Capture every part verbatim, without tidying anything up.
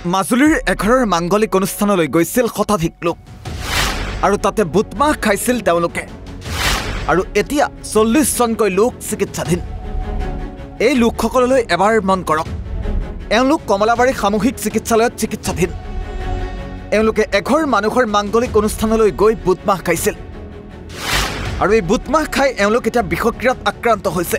মাজুলীৰ এঘৰৰ মাংগলিক অনুষ্ঠানলৈ গৈছিল শতাধিক লোক আৰু তাতে বুটমাহ খাইছিল তেওঁলোকে আৰু এতিয়া চল্লিশ জনকৈ লোক চিকিৎসাধীন। এই লোকসকললৈ এবাৰ মন কৰক, এওঁলোক কমলাবাৰী সামূহিক চিকিৎসালয়ত চিকিৎসাধীন। এওঁলোকে এঘৰ মানুহৰ মাংগলিক অনুষ্ঠানলৈ গৈ বুটমাহ খাইছিল আৰু এই বুটমাহ খাই এওঁলোক এতিয়া বিষক্ৰিয়াত আক্ৰান্ত হৈছে।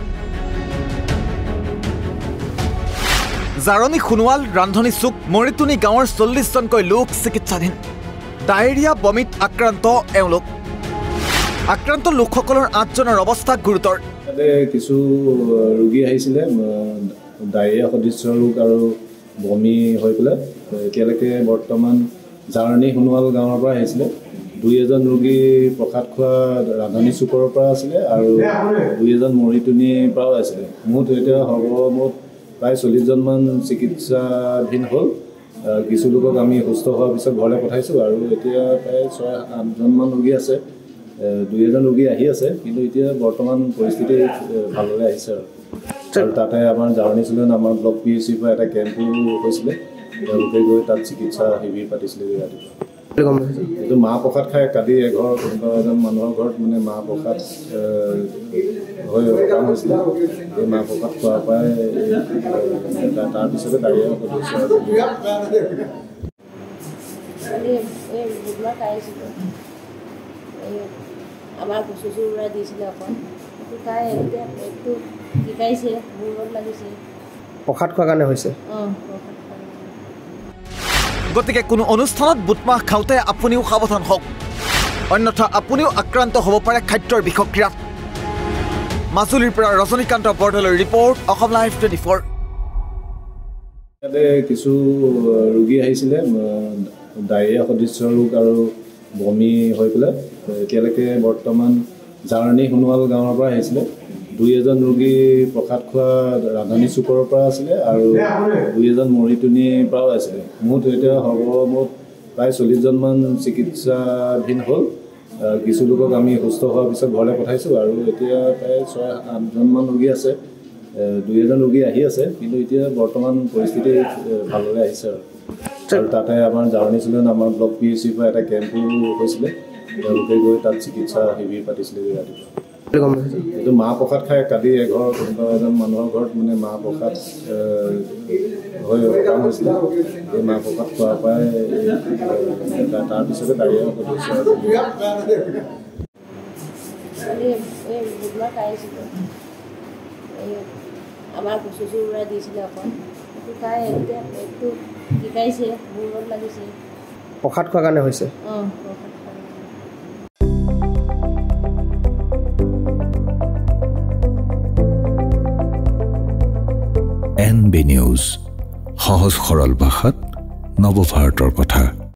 জাৰণী সোণোৱাল ৰান্ধনী চুক মৰিতুনি গাঁৱৰ চল্লিশ জনকৈ লোক চিকিৎসাধীন। ডায়েৰিয়া বমিত আক্ৰান্ত এওঁলোক। আক্ৰান্ত লোকসকলৰ আঠজনৰ অৱস্থা গুৰুতৰ। কিছু ৰোগী আহিছিলে ডায়েৰিয়া সদৃশ্য ৰোগ আৰু বমি হৈ পেলাই এতিয়ালৈকে বৰ্তমান জাৰণী সোণোৱাল গাঁৱৰ পৰা আহিছিলে। দুই এজন ৰোগী প্ৰসাদ খোৱা ৰান্ধনী চুকৰ পৰা আছিলে আৰু দুই এজন মৰিতুনিৰ পৰাও আছিলে। মুঠ এতিয়া সৰ্বমুঠ প্ৰায় চল্লিছজনমান চিকিৎসাধীন হ'ল। কিছু লোকক আমি সুস্থ হোৱাৰ পিছত ঘৰলৈ পঠাইছোঁ আৰু এতিয়া প্ৰায় ছয় আঠজনমান ৰোগী আছে। দুই এজন ৰোগী আহি আছে, কিন্তু এতিয়া বৰ্তমান পৰিস্থিতি ভালদৰে আহিছে আৰু আৰু তাতে আমাৰ জাৰণী চুলেন আমাৰ ব্লক পি এইচ চিৰ পৰা এটা কেম্পো হৈছিলে। তেওঁলোকে গৈ তাত চিকিৎসা শিবিৰ পাতিছিলে ৰাতিপুৱা। এইটো মাহ প্ৰসাদ খাই কালি এঘৰ কোনোবা এজন মানুহৰ ঘৰত মানে মাহ প্ৰসাদ হৈ কাম হৈছিলে। এই মাহ প্ৰসাদ খোৱাৰ পৰাই তাৰপিছতে ডায়েৰিয়া সদৃশ্য আমাৰ কচু উৰাই দিছিলে অকণ খাই এতিয়া পেটটো শিকাইছে, মূৰত লাগিছে। প্ৰসাদ খোৱাৰ কাৰণে হৈছে। গতিকে কোনো অনুষ্ঠানত বুটমাহ খাওঁতে আপুনিও সাৱধান হওক, অন্যথা আপুনিও আক্ৰান্ত হ'ব পাৰে খাদ্যৰ বিষক্ৰিয়াত। মাজুলীৰ পৰা ৰজনীকান্ত বৰদলৈৰ report, Asom live twenty four. ইয়াতে কিছু ৰোগী আহিছিলে ডায়েৰিয়া সদৃশ্য ৰোগ আৰু বমি হৈ পেলাই এতিয়ালৈকে বৰ্তমান জাৰণী সোণোৱাল গাঁৱৰ পৰা আহিছিলে। দুই এজন ৰোগী প্ৰসাদ খোৱা ৰান্ধনী চুকৰ পৰা আছিলে আৰু দুই এজন মৰিতুনিৰ পৰাও আছিলে। মুঠ এতিয়া সৰ্বমুঠ প্ৰায় চল্লিছজনমান চিকিৎসাধীন হ'ল। কিছু লোকক আমি সুস্থ হোৱাৰ পিছত ঘৰলৈ পঠাইছোঁ আৰু এতিয়া প্ৰায় ছয় আঠজনমান ৰোগী আছে। দুই এজন ৰোগী আহি আছে, কিন্তু এতিয়া বৰ্তমান পৰিস্থিতি ভালদৰে আহিছে আৰু আৰু তাতে আমাৰ জাৰণী চুলেন আমাৰ ব্লক পি এইচ চিৰ পৰা এটা কেম্পো হৈছিলে। তেওঁলোকে গৈ তাত চিকিৎসা শিবিৰ পাতিছিলে ৰাতিপুৱা। এইটো মাহ প্ৰসাদ খাই কালি এঘৰ কোনোবা এজন মানুহৰ ঘৰত মানে মাহ প্ৰসাদ হৈ কাম হৈছিলে। এই মাহ প্ৰসাদ খোৱাৰ পৰাই তাৰপিছতে ডায়েৰিয়া সদৃশ্য আমাৰ কচু উৰাই দিছিলে অকণ খাই এতিয়া পেটটো শিকাইছে, মূৰত লাগিছে। প্ৰসাদ খোৱাৰ কাৰণে হৈছে। এন বি নিউজ, সহজ সৰল ভাষাত নৱভাৰতৰ কথা।